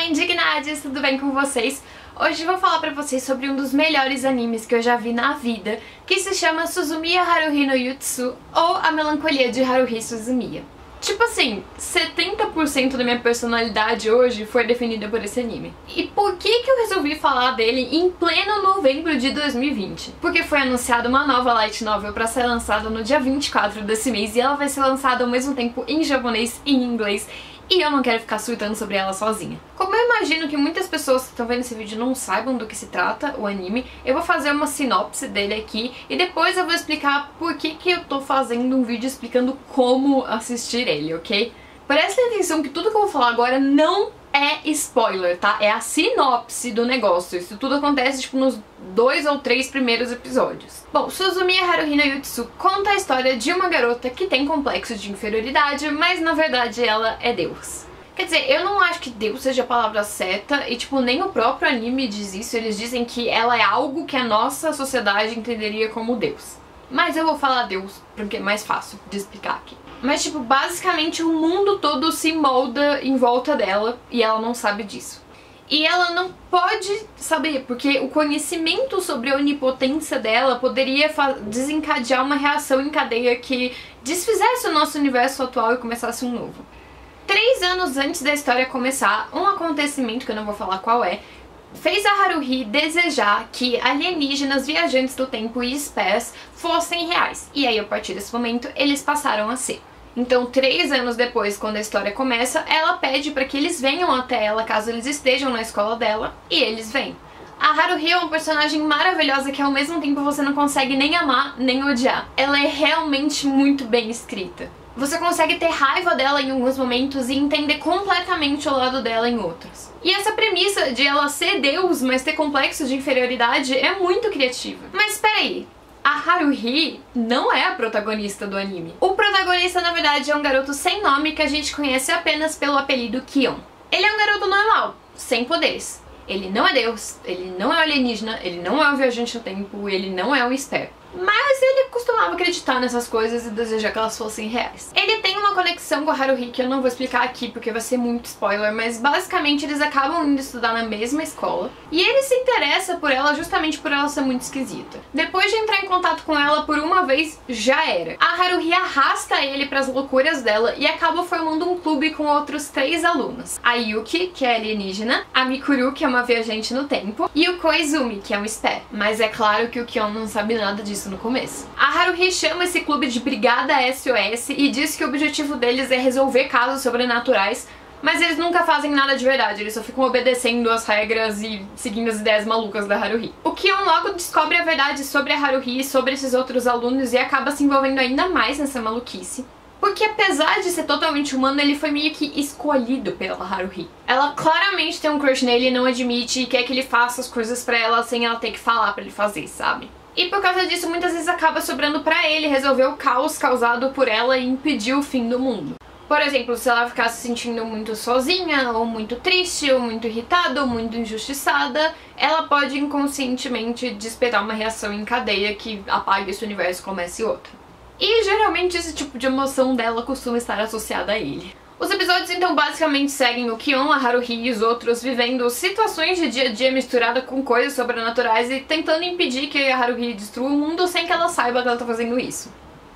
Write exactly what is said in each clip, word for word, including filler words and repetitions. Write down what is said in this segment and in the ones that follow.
indignades, tudo bem com vocês? Hoje eu vou falar pra vocês sobre um dos melhores animes que eu já vi na vida, que se chama Suzumiya Haruhi no Yutsu, ou A Melancolia de Haruhi Suzumiya. Tipo assim, setenta por cento da minha personalidade hoje foi definida por esse anime. E por que que eu resolvi falar dele em pleno novembro de dois mil e vinte? Porque foi anunciada uma nova light novel pra ser lançada no dia vinte e quatro desse mês, e ela vai ser lançada ao mesmo tempo em japonês e em inglês, e eu não quero ficar surtando sobre ela sozinha. Como eu imagino que muitas pessoas que estão vendo esse vídeo não saibam do que se trata o anime, eu vou fazer uma sinopse dele aqui e depois eu vou explicar por que que eu tô fazendo um vídeo explicando como assistir ele, ok? Prestem atenção que tudo que eu vou falar agora não é spoiler, tá? É a sinopse do negócio. Isso tudo acontece, tipo, nos dois ou três primeiros episódios. Bom, Suzumiya Haruhi no Yutsu conta a história de uma garota que tem complexo de inferioridade, mas na verdade ela é Deus. Quer dizer, eu não acho que Deus seja a palavra certa, e tipo, nem o próprio anime diz isso. Eles dizem que ela é algo que a nossa sociedade entenderia como Deus. Mas eu vou falar Deus, porque é mais fácil de explicar aqui. Mas, tipo, basicamente o mundo todo se molda em volta dela e ela não sabe disso. E ela não pode saber, porque o conhecimento sobre a onipotência dela poderia desencadear uma reação em cadeia que desfizesse o nosso universo atual e começasse um novo. Três anos antes da história começar, um acontecimento, que eu não vou falar qual é, fez a Haruhi desejar que alienígenas, viajantes do tempo e espécies fossem reais. E aí, a partir desse momento, eles passaram a ser. Então, três anos depois, quando a história começa, ela pede para que eles venham até ela, caso eles estejam na escola dela, e eles vêm. A Haruhi é uma personagem maravilhosa que ao mesmo tempo você não consegue nem amar, nem odiar. Ela é realmente muito bem escrita. Você consegue ter raiva dela em alguns momentos e entender completamente o lado dela em outros. E essa premissa de ela ser Deus, mas ter complexos de inferioridade é muito criativa. Mas peraí, a Haruhi não é a protagonista do anime. O protagonista, na verdade, é um garoto sem nome que a gente conhece apenas pelo apelido Kion. Ele é um garoto normal, sem poderes. Ele não é Deus, ele não é alienígena, ele não é um viajante no tempo, ele não é um espero. Mas ele costumava acreditar nessas coisas e desejar que elas fossem reais. Ele tem uma conexão com a Haruhi que eu não vou explicar aqui porque vai ser muito spoiler, mas basicamente eles acabam indo estudar na mesma escola e ele se interessa por ela justamente por ela ser muito esquisita. Depois de entrar em contato com ela por uma vez, já era. A Haruhi arrasta ele para as loucuras dela e acaba formando um clube com outros três alunos. A Yuki, que é alienígena, a Mikuru, que é uma viajante no tempo, e o Koizumi, que é um espé. Mas é claro que o Kion não sabe nada disso no começo. A Haruhi chama esse clube de Brigada S O S e diz que o objetivo deles é resolver casos sobrenaturais, mas eles nunca fazem nada de verdade, eles só ficam obedecendo as regras e seguindo as ideias malucas da Haruhi. O Kion logo descobre a verdade sobre a Haruhi e sobre esses outros alunos e acaba se envolvendo ainda mais nessa maluquice. Porque apesar de ser totalmente humano, ele foi meio que escolhido pela Haruhi. Ela claramente tem um crush nele e não admite e quer que ele faça as coisas pra ela sem ela ter que falar pra ele fazer, sabe? E por causa disso, muitas vezes acaba sobrando pra ele resolver o caos causado por ela e impedir o fim do mundo. Por exemplo, se ela ficar se sentindo muito sozinha, ou muito triste, ou muito irritada, ou muito injustiçada, ela pode inconscientemente despertar uma reação em cadeia que apague esse universo e comece outro. E geralmente esse tipo de emoção dela costuma estar associada a ele. Os episódios então basicamente seguem o Kion, a Haruhi e os outros vivendo situações de dia a dia misturada com coisas sobrenaturais e tentando impedir que a Haruhi destrua o mundo sem que ela saiba que ela tá fazendo isso.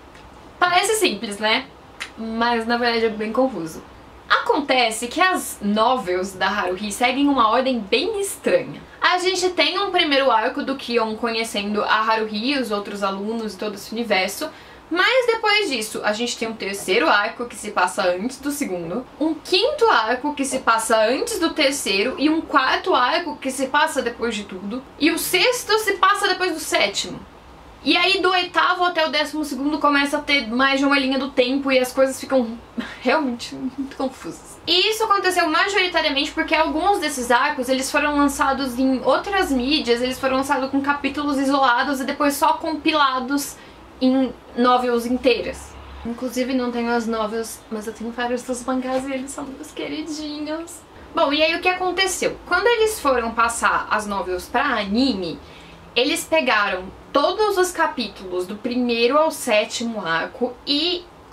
Parece simples, né? Mas na verdade é bem confuso. Acontece que as novels da Haruhi seguem uma ordem bem estranha. A gente tem um primeiro arco do Kion conhecendo a Haruhi e os outros alunos e todo esse universo, mas depois disso, a gente tem um terceiro arco que se passa antes do segundo, um quinto arco que se passa antes do terceiro e um quarto arco que se passa depois de tudo, e o sexto se passa depois do sétimo. E aí do oitavo até o décimo segundo começa a ter mais de uma linha do tempo e as coisas ficam realmente muito confusas. E isso aconteceu majoritariamente porque alguns desses arcos eles foram lançados em outras mídias, eles foram lançados com capítulos isolados e depois só compilados em novels inteiras. Inclusive não tenho as novels, mas eu tenho vários dos mangás e eles são meus queridinhos. Bom, e aí o que aconteceu? Quando eles foram passar as novels pra anime, eles pegaram todos os capítulos do primeiro ao sétimo arco e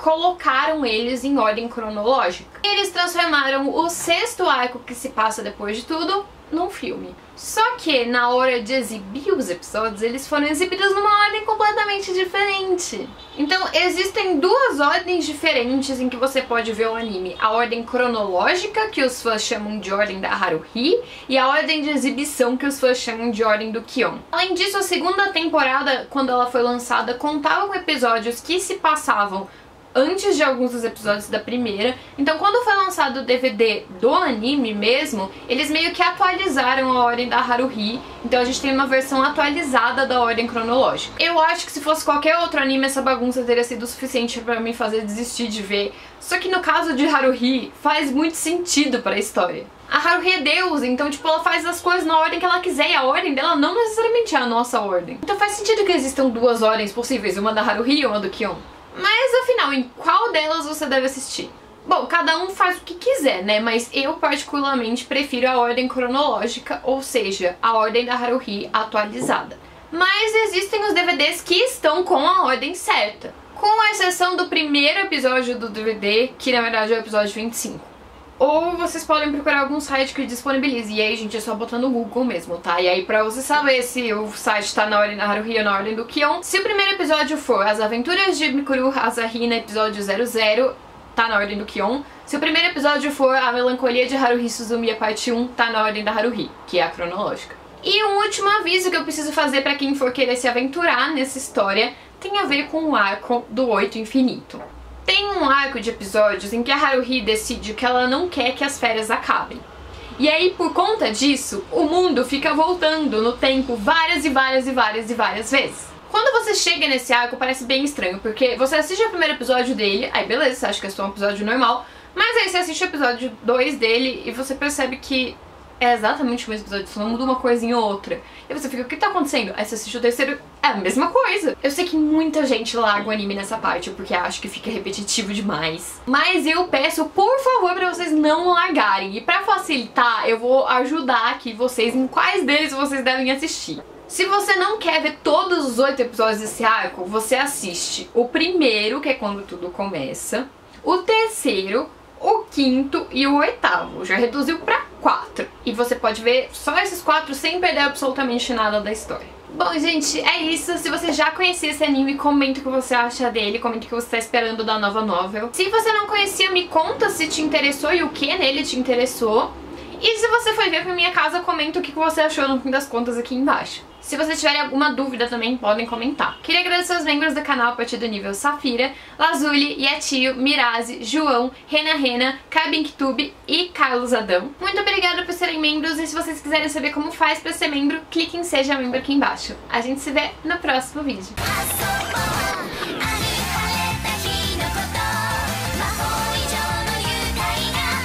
colocaram eles em ordem cronológica. Eles transformaram o sexto arco, que se passa depois de tudo, num filme. Só que na hora de exibir os episódios, eles foram exibidos numa ordem completamente diferente. Então existem duas ordens diferentes em que você pode ver o anime. A ordem cronológica, que os fãs chamam de ordem da Haruhi, e a ordem de exibição, que os fãs chamam de ordem do Kion. Além disso, a segunda temporada, quando ela foi lançada, contava com episódios que se passavam antes de alguns dos episódios da primeira. Então quando foi lançado o D V D do anime mesmo, eles meio que atualizaram a ordem da Haruhi. Então a gente tem uma versão atualizada da ordem cronológica. Eu acho que se fosse qualquer outro anime, essa bagunça teria sido suficiente pra me fazer desistir de ver. Só que no caso de Haruhi, faz muito sentido pra história. A Haruhi é Deus, então tipo, ela faz as coisas na ordem que ela quiser, e a ordem dela não necessariamente é a nossa ordem. Então faz sentido que existam duas ordens possíveis, uma da Haruhi e uma do Kion. Mas afinal, em qual delas você deve assistir? Bom, cada um faz o que quiser, né? Mas eu particularmente prefiro a ordem cronológica, ou seja, a ordem da Haruhi atualizada. Mas existem os D V Ds que estão com a ordem certa, com exceção do primeiro episódio do D V D, que na verdade é o episódio vinte e cinco. Ou vocês podem procurar algum site que disponibilize, e aí, gente, é só botar no Google mesmo, tá? E aí, pra você saber se o site tá na ordem da Haruhi ou na ordem do Kion, se o primeiro episódio for As Aventuras de Mikuru Asahina, episódio zero zero, tá na ordem do Kion. Se o primeiro episódio for A Melancolia de Haruhi Suzumiya parte um, tá na ordem da Haruhi, que é a cronológica. E um último aviso que eu preciso fazer pra quem for querer se aventurar nessa história tem a ver com o arco do Oito Infinito. Tem um arco de episódios em que a Haruhi decide que ela não quer que as férias acabem. E aí, por conta disso, o mundo fica voltando no tempo várias e várias e várias e várias vezes. Quando você chega nesse arco, parece bem estranho, porque você assiste o primeiro episódio dele, aí beleza, você acha que é só um episódio normal, mas aí você assiste o episódio dois dele e você percebe que é exatamente o mesmo episódio, só muda uma coisinha ou outra. E você fica, o que tá acontecendo? Aí você assiste o terceiro, é a mesma coisa. Eu sei que muita gente larga o anime nessa parte, porque acha que fica repetitivo demais. Mas eu peço, por favor, pra vocês não largarem. E pra facilitar, eu vou ajudar aqui vocês em quais deles vocês devem assistir. Se você não quer ver todos os oito episódios desse arco, você assiste o primeiro, que é quando tudo começa, o terceiro, o quinto e o oitavo. Já reduziu pra quatro. E você pode ver só esses quatro sem perder absolutamente nada da história. Bom, gente, é isso. Se você já conhecia esse anime, comenta o que você acha dele, comenta o que você tá esperando da nova novel. Se você não conhecia, me conta se te interessou e o que nele te interessou. E se você foi ver pra minha casa, comenta o que você achou no fim das contas aqui embaixo. Se vocês tiverem alguma dúvida também, podem comentar. Queria agradecer aos membros do canal a partir do nível Safira, Lazuli, Yetio, Mirazi, João, Rena Rena, Kabinktube e Carlos Adão. Muito obrigada por serem membros, e se vocês quiserem saber como faz pra ser membro, clique em Seja Membro aqui embaixo. A gente se vê no próximo vídeo.